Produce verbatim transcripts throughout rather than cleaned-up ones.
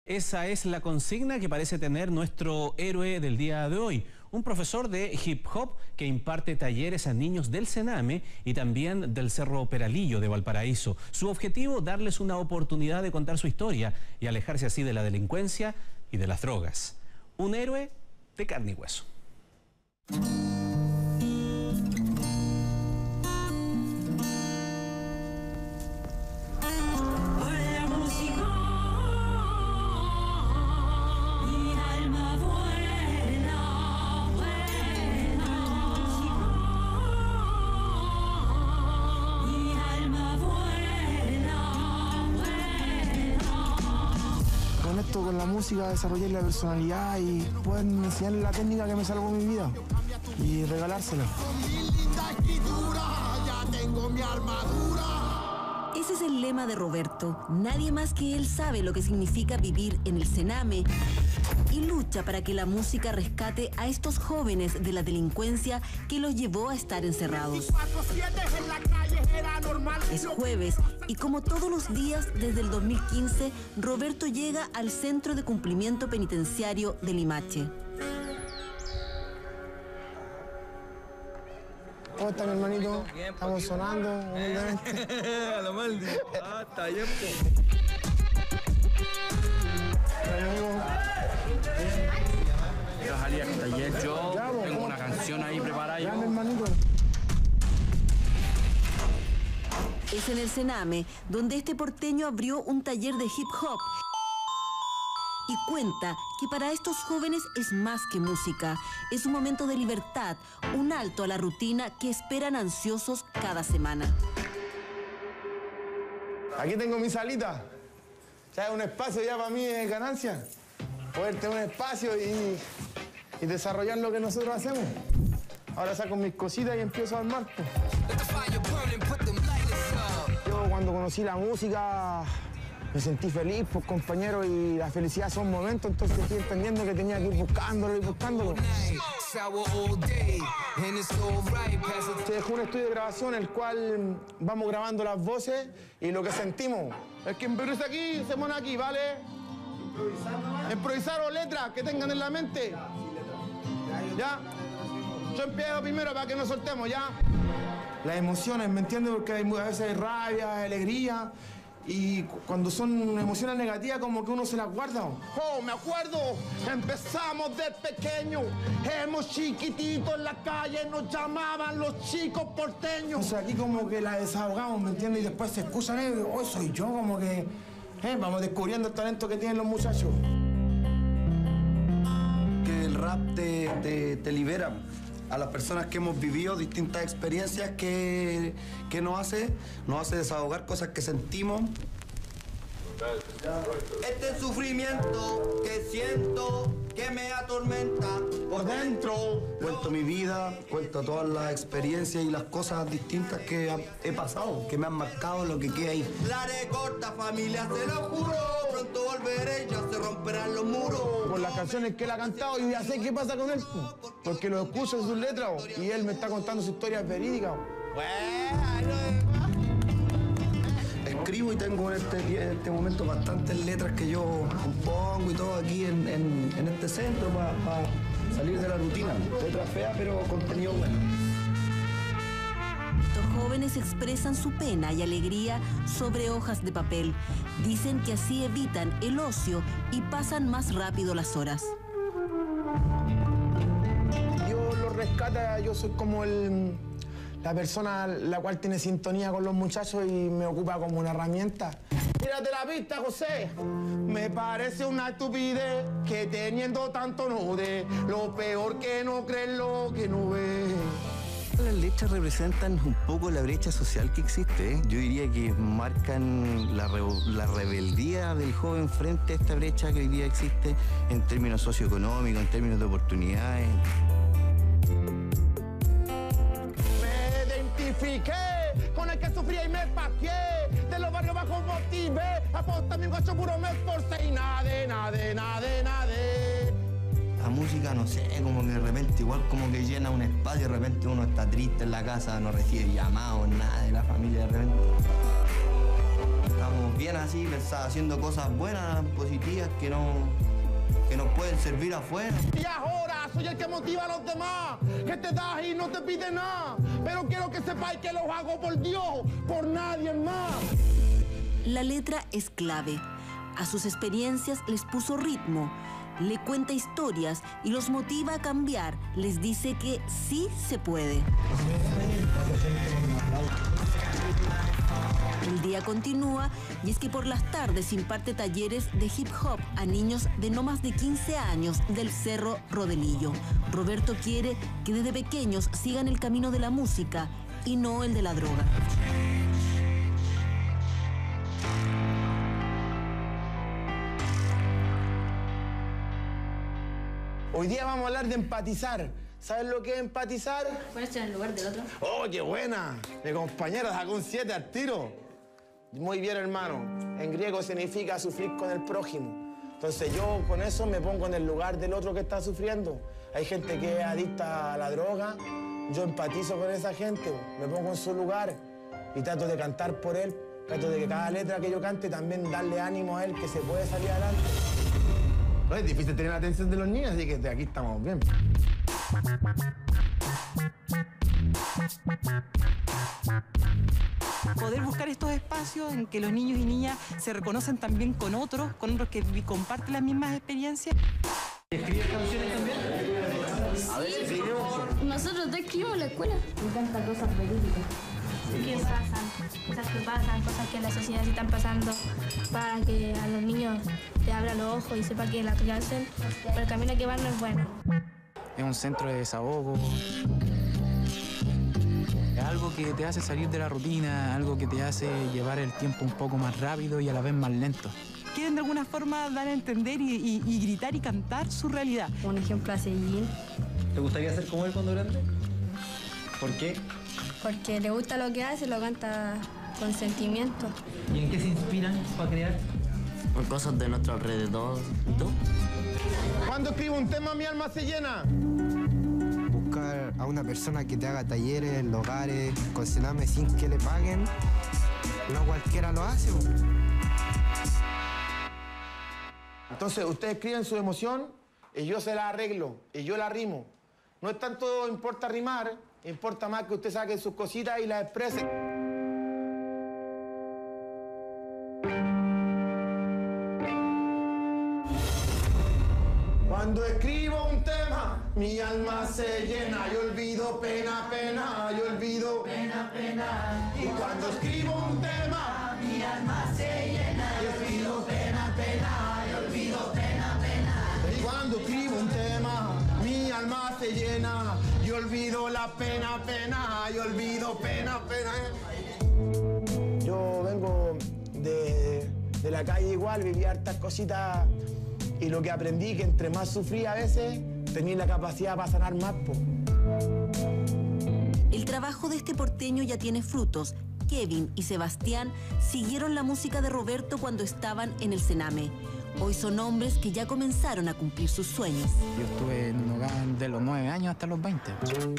Esa es la consigna que parece tener nuestro héroe del día de hoy, un profesor de hip hop que imparte talleres a niños del Sename y también del Cerro Peralillo de Valparaíso. Su objetivo, darles una oportunidad de contar su historia y alejarse así de la delincuencia y de las drogas. Un héroe de carne y hueso. Con la música desarrollé la personalidad y poder enseñarle la técnica que me salvó mi vida y regalársela. Ese es el lema de Roberto. Nadie más que él sabe lo que significa vivir en el Sename y lucha para que la música rescate a estos jóvenes de la delincuencia que los llevó a estar encerrados. Es jueves y como todos los días desde el dos mil quince, Roberto llega al Centro de Cumplimiento Penitenciario de Limache. ¿Cómo está, mi hermanito? Bien, estamos sonando, humildemente. A lo mal, ah, está bien, Yo salí al taller, yo tengo una canción ahí preparada. Ya, mi hermanito. Es en el Sename donde este porteño abrió un taller de hip hop y cuenta que para estos jóvenes es más que música, es un momento de libertad, un alto a la rutina que esperan ansiosos cada semana. Aquí tengo mi salita, ya un espacio ya para mí es ganancia, poder tener un espacio y, y desarrollar lo que nosotros hacemos. Ahora saco mis cositas y empiezo a armar. Yo cuando conocí la música me sentí feliz, pues, compañero, y la felicidad son momentos, entonces estoy entendiendo que tenía que ir buscándolo y buscándolo. Se dejó un estudio de grabación, el cual vamos grabando las voces y lo que sentimos. El que improvisa aquí, se pone aquí, ¿vale? Improvisar, improvisar o letras que tengan en la mente. ¿Ya? Yo empiezo primero para que nos soltemos, ¿ya? Las emociones, ¿me entiendes? Porque a veces hay rabia, alegría. Y cuando son emociones negativas, como que uno se las guarda. Oh, me acuerdo, empezamos de pequeño, éramos chiquititos en la calle, nos llamaban los chicos porteños. O sea, aquí como que la desahogamos, ¿me entiendes? Y después se excusan, eh, oh, soy yo, como que eh, vamos descubriendo el talento que tienen los muchachos. Que el rap te, te, te libera a las personas que hemos vivido distintas experiencias que, que nos hace, nos hace desahogar cosas que sentimos. Este sufrimiento que siento que me atormenta por dentro. Cuento mi vida, cuento todas las experiencias y las cosas distintas que he pasado, que me han marcado lo que queda ahí. La haré corta, familia, se lo juro. Pronto volveré, ya se romperán los muros. Por las canciones que él ha cantado, y ya sé qué pasa con él, porque lo escucho en sus letras y él me está contando su historia verídica. Escribo y tengo en este, en este momento bastantes letras que yo compongo y todo aquí en, en, en este centro para pa salir de la rutina. Letras feas, pero contenido bueno. Estos jóvenes expresan su pena y alegría sobre hojas de papel. Dicen que así evitan el ocio y pasan más rápido las horas. Yo lo rescata, yo soy como el... la persona la cual tiene sintonía con los muchachos y me ocupa como una herramienta. Tírate la pista, José. Me parece una estupidez que teniendo tanto no de lo peor que no crees lo que no ves. Las letras representan un poco la brecha social que existe, ¿eh? Yo diría que marcan la, re la rebeldía del joven frente a esta brecha que hoy día existe en términos socioeconómicos, en términos de oportunidades. Con el que sufría y me paqué, de los barrios bajos motivé, aposta mi guacho puro me esforcé y nade, nade, nade, nade. La música, no sé, como que de repente igual como que llena un espacio, de repente uno está triste en la casa, no recibe llamados, nada de la familia, de repente estamos bien así, pensaba, haciendo cosas buenas, positivas, que no, que nos pueden servir afuera. Y ahora soy el que motiva a los demás, que te das y no te pide nada, pero quiero que sepáis que los hago por Dios, por nadie más. La letra es clave. A sus experiencias les puso ritmo, le cuenta historias y los motiva a cambiar. Les dice que sí se puede. El día continúa y es que por las tardes imparte talleres de hip hop a niños de no más de quince años del Cerro Rodelillo. Roberto quiere que desde pequeños sigan el camino de la música y no el de la droga. Hoy día vamos a hablar de empatizar. ¿Sabes lo que es empatizar? Ponerse en el lugar del otro. ¡Oh, qué buena! Mi compañera sacó un siete al tiro. Muy bien, hermano. En griego significa sufrir con el prójimo. Entonces yo con eso me pongo en el lugar del otro que está sufriendo. Hay gente que es adicta a la droga. Yo empatizo con esa gente, me pongo en su lugar y trato de cantar por él. Trato de que cada letra que yo cante también darle ánimo a él, que se puede salir adelante. No es difícil tener la atención de los niños, así que de aquí estamos bien. Poder buscar estos espacios en que los niños y niñas se reconocen también con otros, con otros que comparten las mismas experiencias. ¿Escribes canciones también? A ver, escribimos. Nosotros te escribimos en la escuela. Me encantan cosas verídicas. Que pasan, cosas que pasan, cosas que en la sociedad se están pasando, para que a los niños te abran los ojos y sepa que la que hacen, pero el camino que van no es bueno. Es un centro de desahogo. Es algo que te hace salir de la rutina, algo que te hace llevar el tiempo un poco más rápido y a la vez más lento. Quieren de alguna forma dar a entender y, y, y gritar y cantar su realidad. Un ejemplo a seguir. ¿Te gustaría ser como él cuando grande? ¿Por qué? Porque le gusta lo que hace, lo canta con sentimiento. ¿Y en qué se inspiran para crear? En cosas de nuestro alrededor. ¿Y tú? Cuando escribo un tema, mi alma se llena. Buscar a una persona que te haga talleres en hogares, con Sename sin que le paguen. No cualquiera lo hace. Entonces, ustedes escriben su emoción y yo se la arreglo, y yo la rimo. No es tanto importa rimar, importa más que usted saque sus cositas y las exprese. Cuando escribo un tema, mi alma se llena, yo olvido pena, pena, yo olvido pena, pena. Y cuando escribo un tema, mi alma se llena, yo olvido pena, pena, yo olvido pena, pena. Y cuando escribo un tema, mi alma se llena, yo olvido la pena, pena, yo olvido pena, pena. Yo vengo de, de la calle igual, viví hartas cositas. Y lo que aprendí, que entre más sufrí a veces, tenía la capacidad para sanar más, po. El trabajo de este porteño ya tiene frutos. Kevin y Sebastián siguieron la música de Roberto cuando estaban en el Sename. Hoy son hombres que ya comenzaron a cumplir sus sueños. Yo estuve en un hogar de los nueve años hasta los veinte.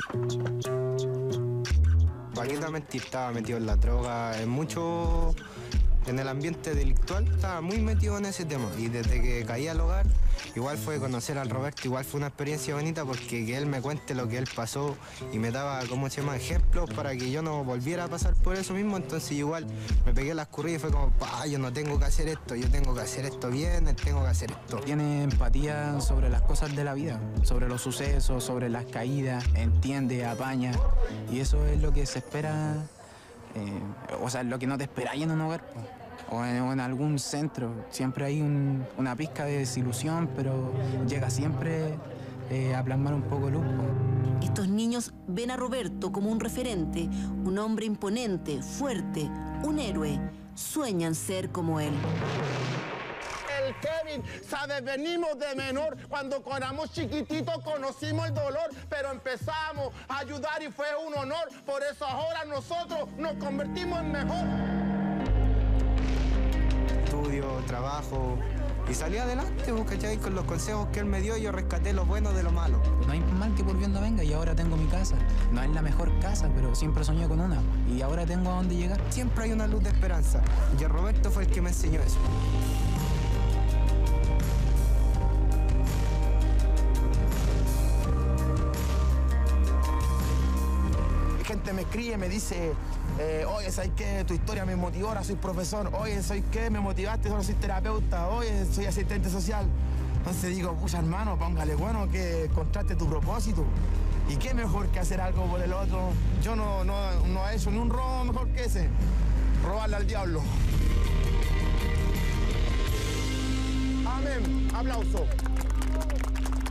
Paquita mentir, estaba metido en la droga, en mucho... En el ambiente delictual estaba muy metido en ese tema y desde que caí al hogar igual fue conocer al Roberto, igual fue una experiencia bonita porque que él me cuente lo que él pasó y me daba, ¿cómo se llama?, ejemplos para que yo no volviera a pasar por eso mismo. Entonces igual me pegué las curridas y fue como, pa, yo no tengo que hacer esto, yo tengo que hacer esto bien, tengo que hacer esto. Tiene empatía sobre las cosas de la vida, sobre los sucesos, sobre las caídas, entiende, apaña y eso es lo que se espera, eh, o sea, lo que no te esperáis en un hogar, pues. O en, o en algún centro. Siempre hay un, una pizca de desilusión, pero llega siempre eh, a plasmar un poco luz. Estos niños ven a Roberto como un referente, un hombre imponente, fuerte, un héroe. Sueñan ser como él. El Kevin, ¿sabes? Venimos de menor. Cuando éramos chiquititos conocimos el dolor, pero empezamos a ayudar y fue un honor. Por eso ahora nosotros nos convertimos en mejor. Estudio, trabajo, y salí adelante, pues, ¿cachai? Con los consejos que él me dio yo rescaté lo bueno de lo malo. No hay mal que por bien no venga y ahora tengo mi casa. No es la mejor casa, pero siempre soñé con una y ahora tengo a dónde llegar. Siempre hay una luz de esperanza y el Roberto fue el que me enseñó eso. Gente me escribe, me dice, eh, oye, ¿sabes qué? Tu historia me motivó, ahora soy profesor. Oye, ¿sabes qué? Me motivaste, ahora soy terapeuta. Oye, soy asistente social. Entonces digo, pucha, hermano, póngale bueno que encontraste tu propósito. ¿Y qué mejor que hacer algo por el otro? Yo no, no, no he hecho ni un robo mejor que ese. Robarle al diablo. Amén. Aplauso.